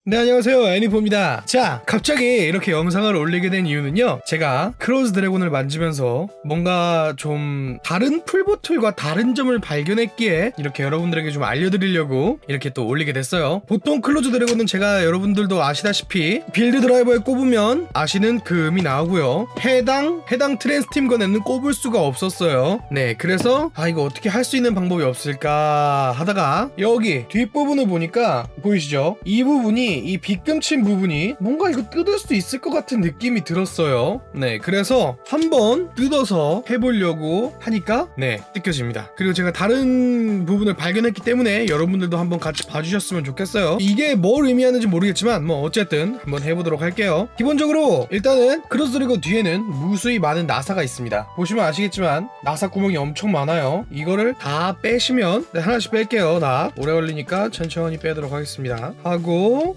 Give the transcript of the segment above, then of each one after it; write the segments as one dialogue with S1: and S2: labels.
S1: 네, 안녕하세요, 애니포입니다. 자, 갑자기 이렇게 영상을 올리게 된 이유는요, 제가 크로즈 드래곤을 만지면서 뭔가 좀 다른 풀보툴과 다른 점을 발견했기에 이렇게 여러분들에게 좀 알려드리려고 이렇게 또 올리게 됐어요. 보통 클로즈 드래곤은 제가 여러분들도 아시다시피 빌드 드라이버에 꼽으면 아시는 그 음이 나오고요, 해당 트랜스팀건에는 꼽을 수가 없었어요. 네, 그래서 이거 어떻게 할 수 있는 방법이 없을까 하다가 여기 뒷부분을 보니까 보이시죠? 이 부분이, 이 빗금친 부분이 뭔가 이거 뜯을 수 있을 것 같은 느낌이 들었어요. 네, 그래서 한번 뜯어서 해보려고 하니까 네, 뜯겨집니다. 그리고 제가 다른 부분을 발견했기 때문에 여러분들도 한번 같이 봐주셨으면 좋겠어요. 이게 뭘 의미하는지 모르겠지만 뭐 어쨌든 한번 해보도록 할게요. 기본적으로 일단은 크로즈 드래곤 뒤에는 무수히 많은 나사가 있습니다. 보시면 아시겠지만 나사 구멍이 엄청 많아요. 이거를 다 빼시면, 네, 하나씩 뺄게요. 다 오래 걸리니까 천천히 빼도록 하겠습니다. 하고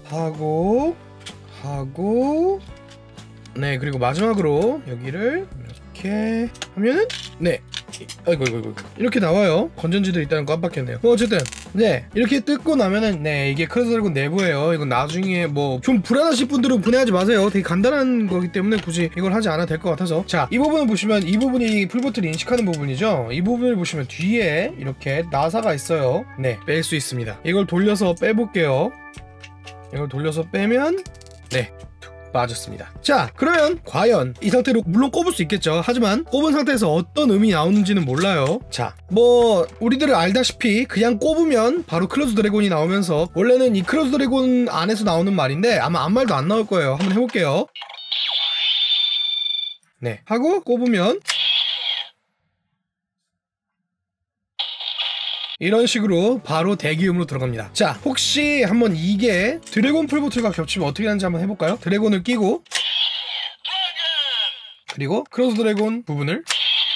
S1: 네, 그리고 마지막으로 여기를 이렇게 하면은 네, 아이고 이렇게 나와요. 건전지도 있다는 거 깜빡했네요. 뭐 어쨌든 네, 이렇게 뜯고 나면은 네, 이게 크로즈 드래곤 내부예요. 이건 나중에 뭐 좀 불안하신 분들은 분해하지 마세요. 되게 간단한 거기 때문에 굳이 이걸 하지 않아도 될 것 같아서. 자, 이 부분을 보시면 이 부분이 풀보트를 인식하는 부분이죠. 이 부분을 보시면 뒤에 이렇게 나사가 있어요. 네, 뺄 수 있습니다. 이걸 돌려서 빼볼게요. 이걸 돌려서 빼면 네, 빠졌습니다. 자, 그러면 과연 이 상태로 물론 꼽을 수 있겠죠. 하지만 꼽은 상태에서 어떤 음이 나오는지는 몰라요. 자, 뭐 우리들을 알다시피 그냥 꼽으면 바로 크로즈 드래곤이 나오면서, 원래는 이 크로즈 드래곤 안에서 나오는 말인데 아마 아무 말도 안 나올 거예요. 한번 해볼게요. 네, 하고 꼽으면 이런 식으로 바로 대기음으로 들어갑니다. 자, 혹시 한번 이게 드래곤 풀보툴과 겹치면 어떻게 하는지 한번 해볼까요? 드래곤을 끼고 그리고 크로즈 드래곤 부분을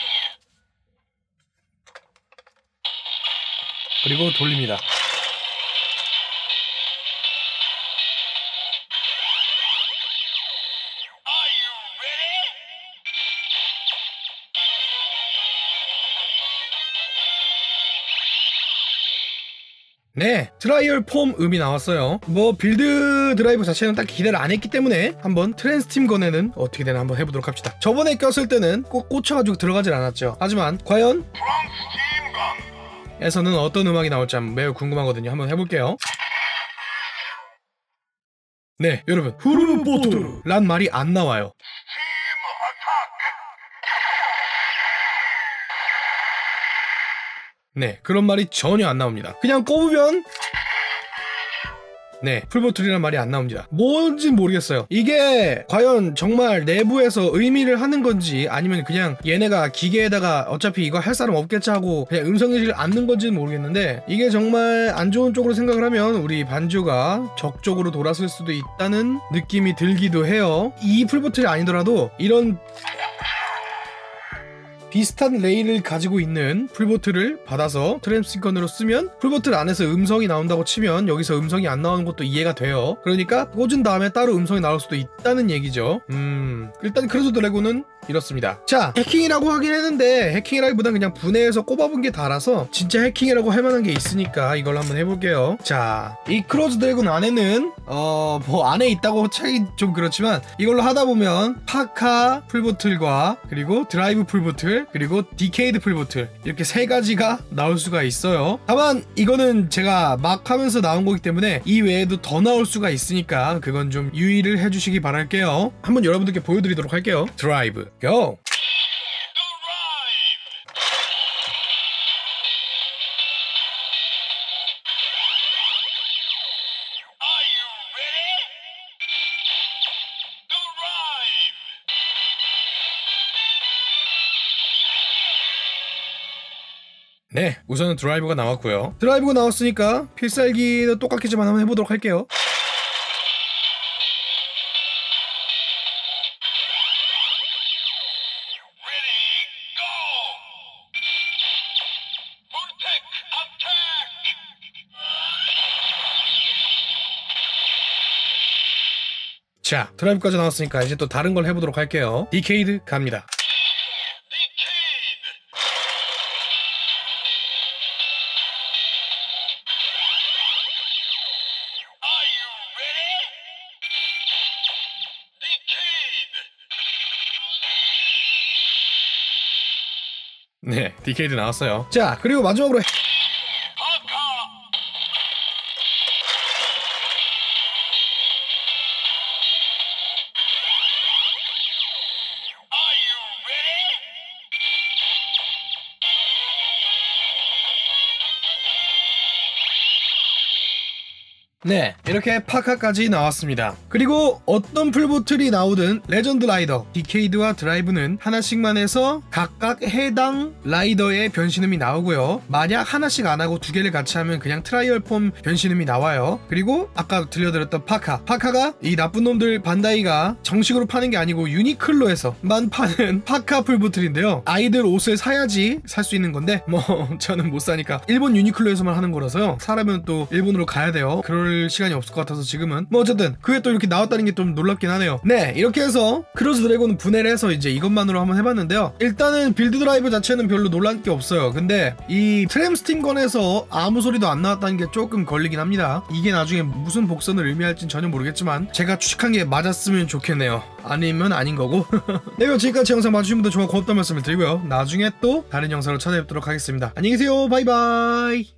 S1: 그리고 돌립니다. 네, 트라이얼 폼 음이 나왔어요. 뭐 빌드 드라이버 자체는 딱 기대를 안 했기 때문에 한번 트랜스팀건에는 어떻게 되나 한번 해보도록 합시다. 저번에 꼈을 때는 꼭 꽂혀가지고 들어가질 않았죠. 하지만 과연 에서는 어떤 음악이 나올지 매우 궁금하거든요. 한번 해볼게요. 네, 여러분, 후르보트란 말이 안 나와요. 네, 그런 말이 전혀 안 나옵니다. 그냥 꼽으면 네, 풀보툴이란 말이 안 나옵니다. 뭔진 모르겠어요. 이게 과연 정말 내부에서 의미를 하는 건지, 아니면 그냥 얘네가 기계에다가 어차피 이거 할 사람 없겠지 하고 그냥 음성인식을 않는 건지는 모르겠는데, 이게 정말 안 좋은 쪽으로 생각을 하면 우리 반주가 적쪽으로 돌아설 수도 있다는 느낌이 들기도 해요. 이 풀보툴이 아니더라도 이런 비슷한 레일을 가지고 있는 풀보트를 받아서 트랜스팀건으로 쓰면 풀보트 안에서 음성이 나온다고 치면 여기서 음성이 안 나오는 것도 이해가 돼요. 그러니까 꽂은 다음에 따로 음성이 나올 수도 있다는 얘기죠. 일단 크로즈 드래곤은 이렇습니다. 자, 해킹이라고 하긴 했는데 해킹이라기보단 그냥 분해해서 꼽아본 게 다라서 진짜 해킹이라고 할 만한 게 있으니까 이걸 한번 해볼게요. 자, 이 크로즈 드래곤 안에는 뭐 안에 있다고 차기 좀 그렇지만 이걸로 하다 보면 파카 풀보틀과 그리고 드라이브 풀보틀 그리고 디케이드 풀보틀, 이렇게 세 가지가 나올 수가 있어요. 다만 이거는 제가 막 하면서 나온 거기 때문에 이 외에도 더 나올 수가 있으니까 그건 좀 유의를 해주시기 바랄게요. 한번 여러분들께 보여드리도록 할게요. 드라이브 고! 네, 우선은 드라이브가 나왔고요. 드라이브가 나왔으니까 필살기도 똑같겠지만 한번 해보도록 할게요. 자, 드라이브까지 나왔으니까 이제 또 다른 걸 해보도록 할게요. 디케이드 갑니다. 네, 디케이드 나왔어요. 자, 그리고 마지막으로 네, 이렇게 파카까지 나왔습니다. 그리고 어떤 풀보틀이 나오든 레전드 라이더, 디케이드와 드라이브는 하나씩만 해서 각각 해당 라이더의 변신음이 나오고요. 만약 하나씩 안 하고 두 개를 같이 하면 그냥 트라이얼 폼 변신음이 나와요. 그리고 아까 들려드렸던 파카가 이 나쁜 놈들 반다이가 정식으로 파는 게 아니고 유니클로에서만 파는 파카 풀보틀인데요. 아이들 옷을 사야지 살 수 있는 건데 뭐 저는 못 사니까 일본 유니클로에서만 하는 거라서요. 사려면 또 일본으로 가야 돼요. 그럴 시간이 없을 것 같아서 지금은 뭐 어쨌든 그게 또 이렇게 나왔다는 게 좀 놀랍긴 하네요. 네, 이렇게 해서 크로스 드래곤 분해를 해서 이제 이것만으로 한번 해봤는데요. 일단은 빌드 드라이브 자체는 별로 놀랄 게 없어요. 근데 이 트램스팀건에서 아무 소리도 안 나왔다는 게 조금 걸리긴 합니다. 이게 나중에 무슨 복선을 의미할진 전혀 모르겠지만 제가 추측한 게 맞았으면 좋겠네요. 아니면 아닌 거고. 네, 그럼 지금까지 영상 봐주신 분들 정말 고맙다는 말씀을 드리고요. 나중에 또 다른 영상으로 찾아뵙도록 하겠습니다. 안녕히 계세요. 바이바이.